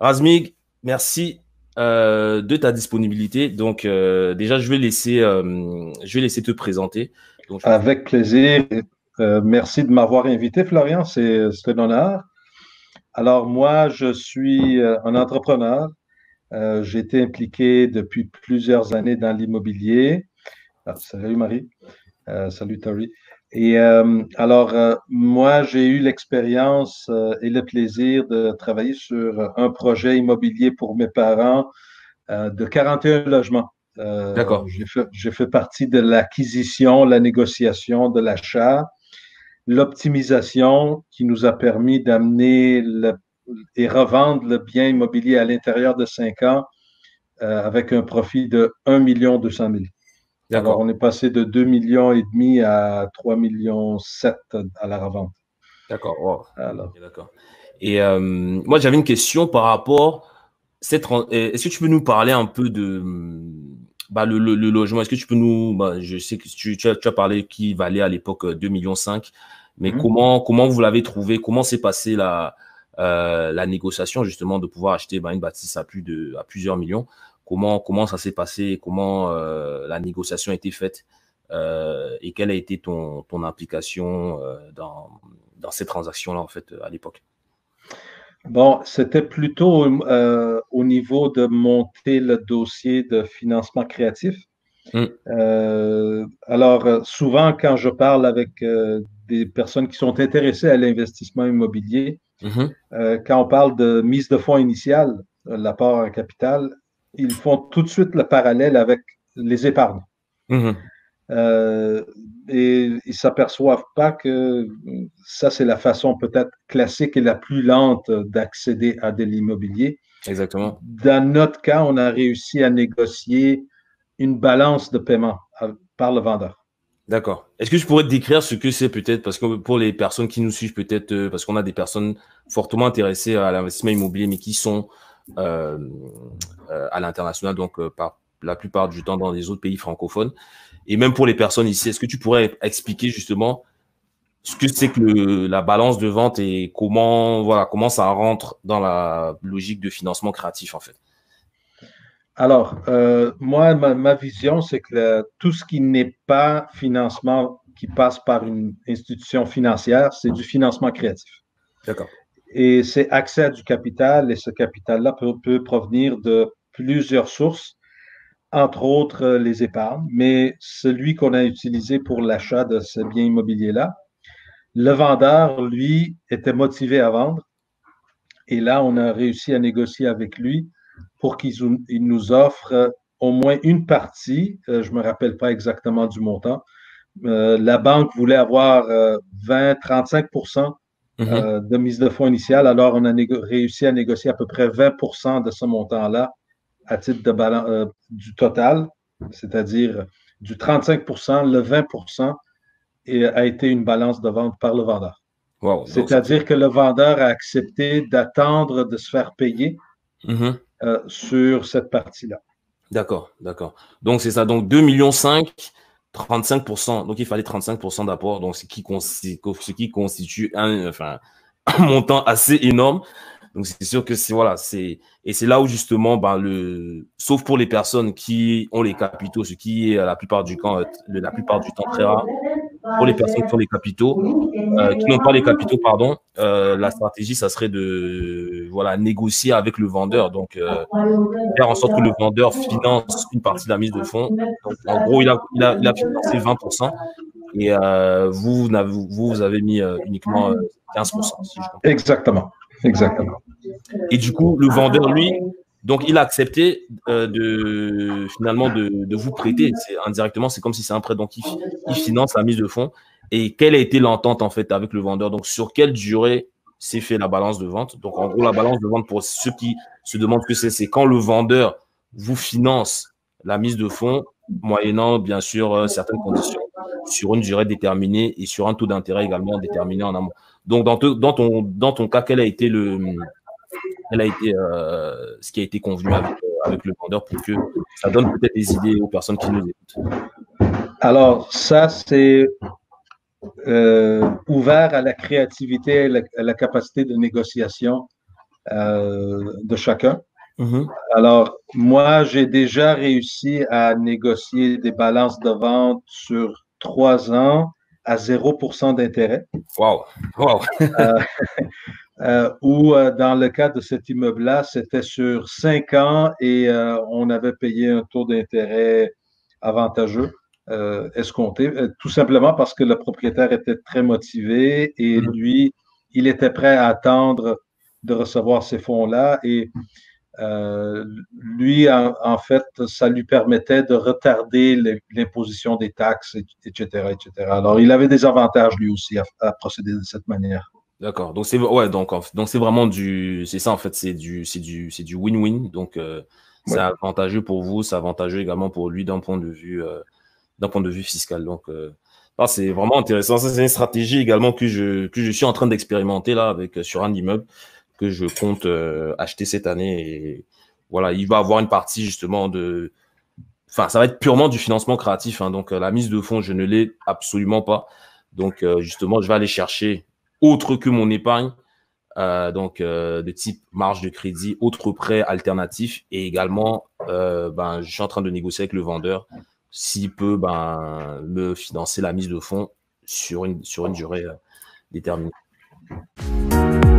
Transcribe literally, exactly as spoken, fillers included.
Razmig, merci euh, de ta disponibilité. Donc, euh, déjà, je vais laisser, euh, je vais laisser te présenter. Donc, je pense que... Avec plaisir. Euh, merci de m'avoir invité, Florian. C'est c'est un honneur. Alors, moi, je suis euh, un entrepreneur. Euh, j'ai été impliqué depuis plusieurs années dans l'immobilier. Ah, salut, Marie. Euh, salut, Tori. Et euh, alors, euh, moi, j'ai eu l'expérience euh, et le plaisir de travailler sur un projet immobilier pour mes parents euh, de quarante et un logements. Euh, D'accord, j'ai fait, j'ai fait partie de l'acquisition, la négociation, de l'achat, l'optimisation qui nous a permis d'amener le- et revendre le bien immobilier à l'intérieur de cinq ans euh, avec un profit de un million deux cent mille. Alors, d'accord, on est passé de deux millions et demi à trois millions sept à la revente. d'accord. Wow. Alors, Ok, d'accord. Et euh, moi, j'avais une question par rapport cette. ren- euh, Est-ce que tu peux nous parler un peu de bah, le, le- le logement? Est-ce que tu peux nous. Bah, je sais que tu, tu as, tu as parlé qu'il valait à l'époque euh, deux virgule cinq millions, mais mhm. comment, comment vous l'avez trouvé? Comment s'est passée la, euh, la négociation justement de pouvoir acheter bah, une bâtisse à, plus de, à plusieurs millions? Comment, comment ça s'est passé? Comment euh, la négociation a été faite? Euh, et quelle a été ton, ton implication euh, dans, dans ces transactions-là, en fait, à l'époque? Bon, c'était plutôt euh, au niveau de monter le dossier de financement créatif. Hum, Euh, alors, euh, souvent, quand je parle avec euh, des personnes qui sont intéressées à l'investissement immobilier, mhm, euh, quand on parle de mise de fonds initiale, euh, l'apport en capital, ils font tout de suite le parallèle avec les épargnes. mhm. Euh, et ils ne s'aperçoivent pas que ça, c'est la façon peut-être classique et la plus lente d'accéder à de l'immobilier. Exactement. Dans notre cas, on a réussi à négocier une balance de paiement à- par le vendeur. D'accord. Est-ce que je pourrais te décrire ce que c'est peut-être, parce que pour les personnes qui nous suivent peut-être, euh, parce qu'on a des personnes fortement intéressées à l'investissement immobilier, mais qui sont euh, euh, à l'international, donc euh, par la plupart du temps dans les autres pays francophones, et même pour les personnes ici, est-ce que tu pourrais expliquer justement ce que c'est que le, la balance de vente et comment, voilà, comment ça rentre dans la logique de financement créatif en fait? Alors, euh, moi, ma, ma vision, c'est que le- tout ce qui n'est pas financement qui passe par une institution financière, c'est du financement créatif. D'accord. Et c'est accès à du capital, et ce capital-là peut, peut provenir de plusieurs sources, entre autres euh, les épargnes, mais celui qu'on a utilisé pour l'achat de ce bien immobilier-là, le vendeur, lui, était motivé à vendre. Et là, on a réussi à négocier avec lui pour qu'il il nous offre euh, au moins une partie, euh, je ne me rappelle pas exactement du montant. Euh, la banque voulait avoir euh, vingt à trente-cinq pour cent Mhm. euh, de mise de fonds initiale, alors on a réussi à négocier à peu près vingt pour cent de ce montant-là à titre de balance, euh, du total, c'est-à-dire du trente-cinq pour cent, le vingt pour cent et a été une balance de vente par le vendeur. Wow. Donc ça fait. C'est-à-dire que le vendeur a accepté d'attendre de se faire payer Mhm. euh, sur cette partie-là. D'accord, d'accord. Donc, c'est ça. Donc, deux virgule cinq millions, trente-cinq pour cent. Donc, il fallait trente-cinq pour cent d'apport. Donc, ce qui, consti- ce qui constitue un, enfin, un montant assez énorme. Donc, c'est sûr que c'est, voilà, c'est, et c'est là où, justement, ben, le, sauf pour les personnes qui ont les capitaux, ce qui est, la plupart du temps, euh, la plupart du temps très rare, pour les personnes qui ont les capitaux, euh, qui n'ont pas les capitaux, pardon, euh, la stratégie, ça serait de, voilà, négocier avec le vendeur. Donc, euh, faire en sorte que le vendeur finance une partie de la mise de fonds. Donc, en gros, il a, il a, il a financé vingt pour cent et euh, vous, vous, avez, vous, vous avez mis euh, uniquement euh, quinze pour cent, si je comprends bien. Exactement. Exactement. Et du coup, le vendeur, lui, donc il a accepté euh, de finalement de, de vous prêter. C'est indirectement, c'est comme si c'est un prêt. Donc, il, il finance la mise de fonds. Et quelle a été l'entente en fait avec le vendeur? Donc, sur quelle durée s'est fait la balance de vente? Donc, en gros, la balance de vente, pour ceux qui se demandent ce que c'est, c'est quand le vendeur vous finance la mise de fonds, moyennant bien sûr euh, certaines conditions, sur une durée déterminée et sur un taux d'intérêt également déterminé en amont. Donc, dans, te- dans, ton, dans ton cas, quel a été le, quel a été euh, ce qui a été convenu avec, euh, avec le vendeur pour que ça donne peut-être des idées aux personnes qui nous écoutent. Alors, ça, c'est euh, ouvert à la créativité, à la, à la capacité de négociation euh, de chacun. Mhm. Alors, moi, j'ai déjà réussi à négocier des balances de vente sur trois ans à zéro pour cent d'intérêt. Wow. Wow. Euh, euh, ou euh, dans le cas de cet immeuble-là, c'était sur cinq ans et euh, on avait payé un taux d'intérêt avantageux, euh, escompté, euh, tout simplement parce que le propriétaire était très motivé et Mhm. lui, il était prêt à attendre de recevoir ces fonds-là et euh, lui, en, en, fait, ça lui permettait de retarder l'imposition des taxes, et cetera, et cetera. Alors, il avait des avantages lui aussi à, à procéder de cette manière. D'accord. Donc c'est ouais donc en- donc c'est vraiment du c'est ça en fait c'est du c'est du c'est du win-win donc euh, c'est Ouais. avantageux pour vous, c'est avantageux également pour lui d'un point de vue euh, d'un point de vue fiscal. Donc euh, ah, c'est vraiment intéressant. Ça, c'est une stratégie également que je que je suis en train d'expérimenter là avec euh, sur un immeuble que je compte euh, acheter cette année et voilà, il va avoir une partie justement de enfin ça va être purement du financement créatif hein, donc euh, la mise de fonds, je ne l'ai absolument pas. Donc euh, justement, je vais aller chercher autre que mon épargne euh, donc euh, de type marge de crédit, autres prêts alternatifs et également, euh, ben, je suis en train de négocier avec le vendeur s'il peut ben, me financer la mise de fonds sur une, sur une durée euh, déterminée.